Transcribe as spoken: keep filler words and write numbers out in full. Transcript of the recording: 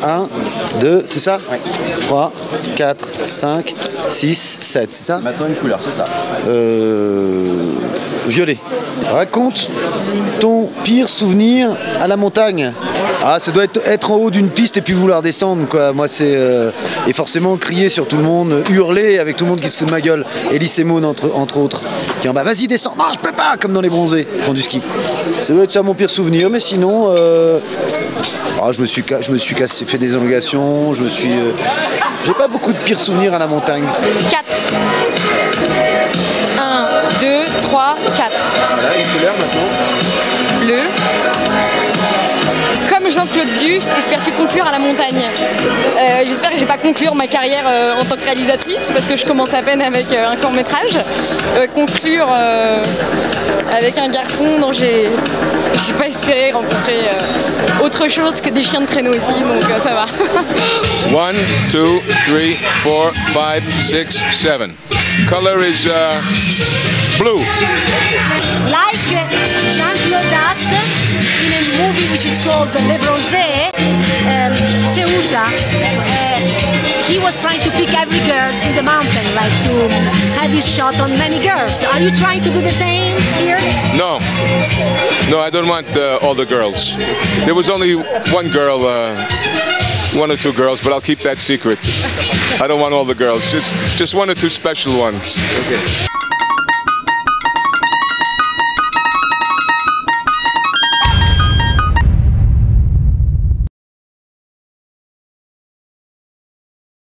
un, deux, c'est ça? Oui. trois, quatre, cinq, six, sept, c'est ça? Maintenant une couleur, c'est ça. Euh... Violet. Raconte ton pire souvenir à la montagne. Ah, ça doit être, être en haut d'une piste et puis vouloir descendre, quoi. Moi, c'est... Euh... Et forcément, crier sur tout le monde, hurler avec tout le monde qui se fout de ma gueule. Elise et Maud, entre, entre autres. Qui en bas, vas-y, descends. Non, je peux pas, comme dans les bronzés, qui font du ski. Ça doit être ça mon pire souvenir, mais sinon... Euh... Ah, je me suis, je me suis cassé, fait des élégations, je me suis... Euh... J'ai pas beaucoup de pires souvenirs à la montagne. quatre. un, deux, trois, quatre. Voilà, une couleur maintenant. Bleu. Comme Jean-Claude Duss, espères-tu conclure à la montagne? euh, J'espère que je vais pas conclure ma carrière euh, en tant que réalisatrice, parce que je commence à peine avec euh, un court-métrage. Euh, conclure euh, avec un garçon dont j'ai j'ai pas espéré rencontrer euh, autre chose que des chiens de traîneau ici, donc euh, ça va. One, two, three, four, five, six, seven. Color is uh, blue. Like Jean-Claude Duss in a movie which is called Le Bronzé, um, Ceusa, uh, he was trying to pick every girl in the mountain, like to have his shot on many girls. Are you trying to do the same here? No. No, I don't want uh, all the girls. There was only one girl, uh, one or two girls, but I'll keep that secret. I don't want all the girls, just, just one or two special ones. Okay.